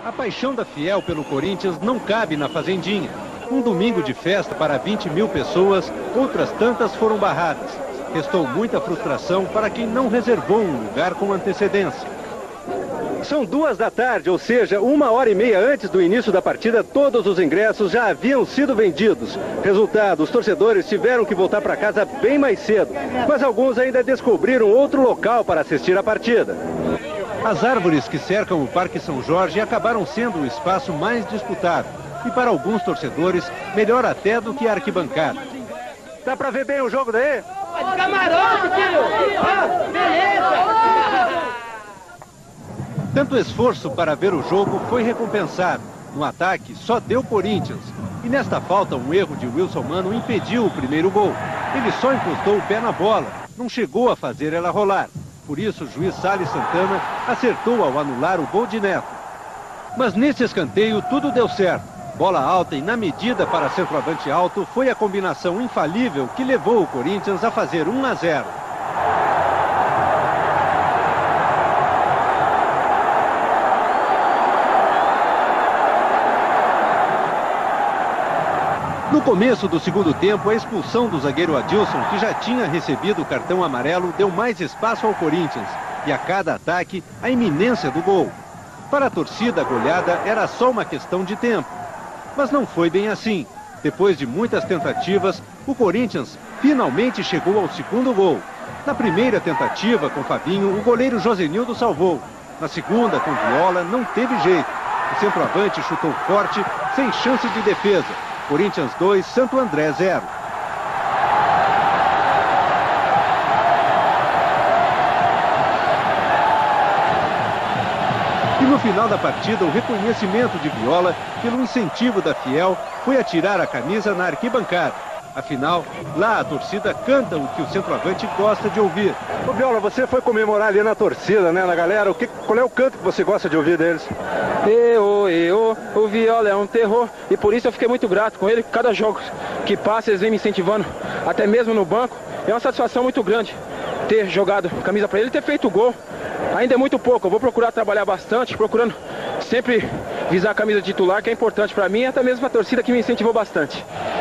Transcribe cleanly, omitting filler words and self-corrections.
A paixão da Fiel pelo Corinthians não cabe na Fazendinha. Um domingo de festa para 20 mil pessoas, outras tantas foram barradas. Restou muita frustração para quem não reservou um lugar com antecedência. São 2 da tarde, ou seja, 1h30 antes do início da partida, todos os ingressos já haviam sido vendidos. Resultado, os torcedores tiveram que voltar para casa bem mais cedo, mas alguns ainda descobriram outro local para assistir a partida. As árvores que cercam o Parque São Jorge acabaram sendo o espaço mais disputado. E para alguns torcedores, melhor até do que a arquibancada. Dá para ver bem o jogo daí? Camarote, filho! Beleza! Tanto esforço para ver o jogo foi recompensado. No ataque, só deu Corinthians. E nesta falta, um erro de Wilson Mano impediu o primeiro gol. Ele só encostou o pé na bola, não chegou a fazer ela rolar. Por isso, o juiz Salles Santana acertou ao anular o gol de Neto. Mas nesse escanteio, tudo deu certo. Bola alta e na medida para centroavante alto foi a combinação infalível que levou o Corinthians a fazer 1-0. No começo do segundo tempo, a expulsão do zagueiro Adilson, que já tinha recebido o cartão amarelo, deu mais espaço ao Corinthians. E a cada ataque, a iminência do gol. Para a torcida, a goleada era só uma questão de tempo. Mas não foi bem assim. Depois de muitas tentativas, o Corinthians finalmente chegou ao segundo gol. Na primeira tentativa, com Fabinho, o goleiro Josenildo salvou. Na segunda, com Viola, não teve jeito. O centroavante chutou forte, sem chance de defesa. Corinthians 2, Santo André 0. E no final da partida, o reconhecimento de Viola pelo incentivo da Fiel foi atirar a camisa na arquibancada. Afinal, lá a torcida canta o que o centroavante gosta de ouvir. Ô Viola, você foi comemorar ali na torcida, né, na galera? Qual é o canto que você gosta de ouvir deles? O Viola é um terror e por isso eu fiquei muito grato com ele. Cada jogo que passa eles vêm me incentivando, até mesmo no banco. É uma satisfação muito grande ter jogado camisa para ele e ter feito o gol. Ainda é muito pouco, eu vou procurar trabalhar bastante, procurando sempre visar a camisa titular, que é importante para mim, e até mesmo a torcida que me incentivou bastante.